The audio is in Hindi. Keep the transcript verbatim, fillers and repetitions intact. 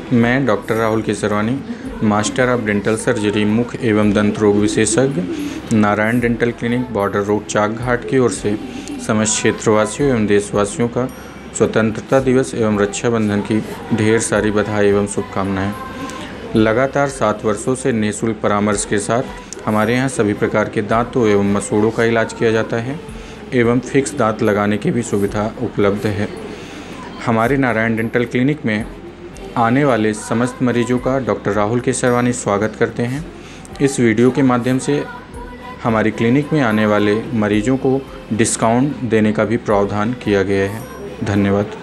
मैं doctor Rahul Kesarwani, master of dental surgery, मुख एवं दंत रोग विशेषज्ञ, Narayan dental clinic, border road, Chak Ghat की ओर से समस्त क्षेत्रवासियों एवं देशवासियों का स्वतंत्रता दिवस एवं रक्षाबंधन की ढेर सारी बधाई एवं शुभकामनाएं। लगातार सात वर्षों से निःशुल्क परामर्श के साथ हमारे यहाँ सभी प्रकार के दांतों एवं मसूड़ों का इलाज किया जाता है एवं फिक्स दांत लगाने की भी सुविधा उपलब्ध है। हमारे नारायण डेंटल क्लिनिक में आने वाले समस्त मरीजों का डॉक्टर राहुल केसरवानी स्वागत करते हैं। इस वीडियो के माध्यम से हमारी क्लिनिक में आने वाले मरीजों को डिस्काउंट देने का भी प्रावधान किया गया है। धन्यवाद।